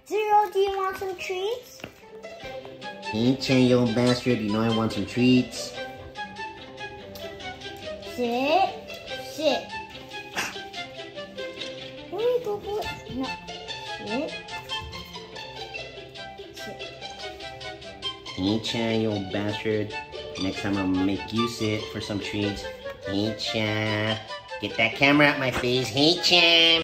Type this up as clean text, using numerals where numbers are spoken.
Zero, do you want some treats? Hey-chan, you old bastard, you know I want some treats. Sit. Sit. Where do you go, boy? No. Sit. Sit. Hey-chan, you old bastard. Next time I'm gonna make you sit for some treats. Hey-chan. Get that camera out my face. Hey-chan.